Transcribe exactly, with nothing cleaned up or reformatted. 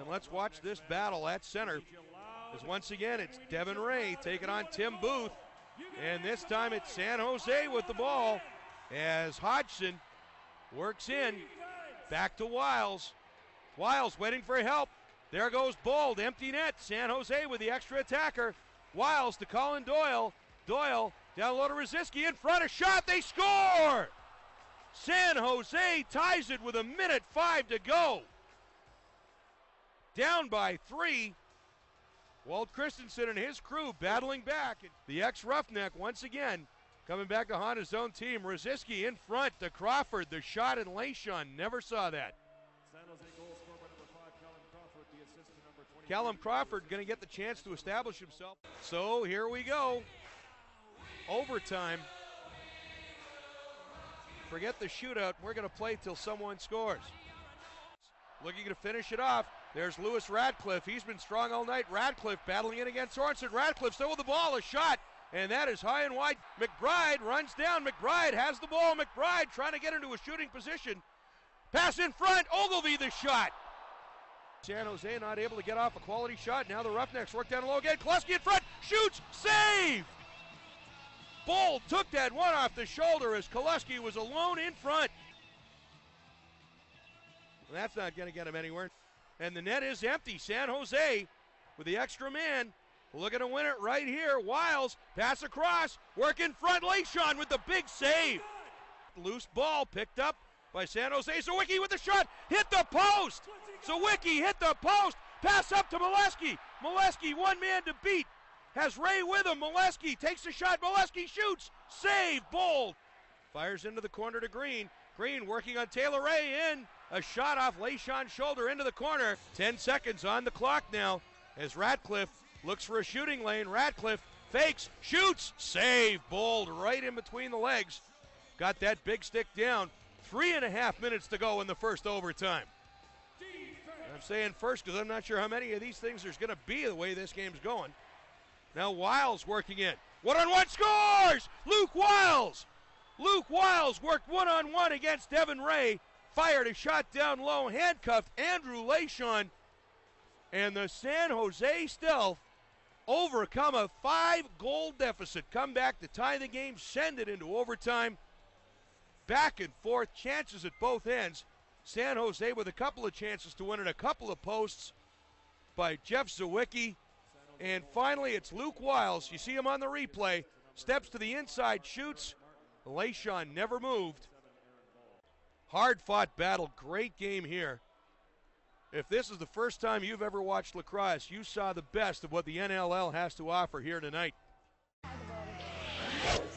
and let's watch this battle at center. As once again, it's Devin Ray taking on Tim Booth. And this time it's San Jose with the ball as Hodgson works in. Back to Wiles. Wiles waiting for help. There goes Bold, empty net. San Jose with the extra attacker. Wiles to Colin Doyle. Doyle down low to Rosiski in front. A shot, they score! San Jose ties it with a minute five to go. Down by three. Walt Christensen and his crew battling back. The ex-Roughneck once again coming back to haunt his own team. Rosiski in front to Crawford. The shot in Lachon. Never saw that. Callum Crawford going to get the chance to establish himself. So here we go. Overtime. Forget the shootout. We're going to play till someone scores. Looking to finish it off. There's Lewis Radcliffe. He's been strong all night. Radcliffe battling in against Sorensen. Radcliffe still with the ball. A shot. And that is high and wide. McBride runs down. McBride has the ball. McBride trying to get into a shooting position. Pass in front. Ogilvy the shot. San Jose not able to get off a quality shot. Now the Roughnecks work down low again. Kluski in front. Shoots. Save. Bold took that one off the shoulder as Kluski was alone in front. Well, that's not going to get him anywhere. And the net is empty. San Jose with the extra man looking to win it right here. Wiles pass across, work in front. Lachon with the big save. Loose ball picked up by San Jose. Sawicki with the shot, hit the post. Sawicki hit the post. Pass up to Molesky. Molesky one man to beat. Has Ray with him. Molesky takes the shot. Molesky shoots. Save. Bold. Fires into the corner to Green. Green working on Taylor Ray in. A shot off Lachon's shoulder into the corner. Ten seconds on the clock now as Radcliffe looks for a shooting lane. Radcliffe fakes, shoots, save. Bold right in between the legs. Got that big stick down. Three and a half minutes to go in the first overtime. I'm saying first because I'm not sure how many of these things there's going to be the way this game's going. Now Wiles working in. One-on-one scores! Luke Wiles! Luke Wiles worked one-on-one against Devin Ray. Fired a shot down low, handcuffed Andrew Lachon. And the San Jose Stealth overcome a five-goal deficit. Come back to tie the game, send it into overtime. Back and forth, chances at both ends. San Jose with a couple of chances to win and a couple of posts by Jeff Sawicki. And finally, it's Luke Wiles. You see him on the replay. Steps to the inside, shoots. Lachon never moved. Hard-fought battle, great game here. If this is the first time you've ever watched lacrosse, you saw the best of what the N L L has to offer here tonight.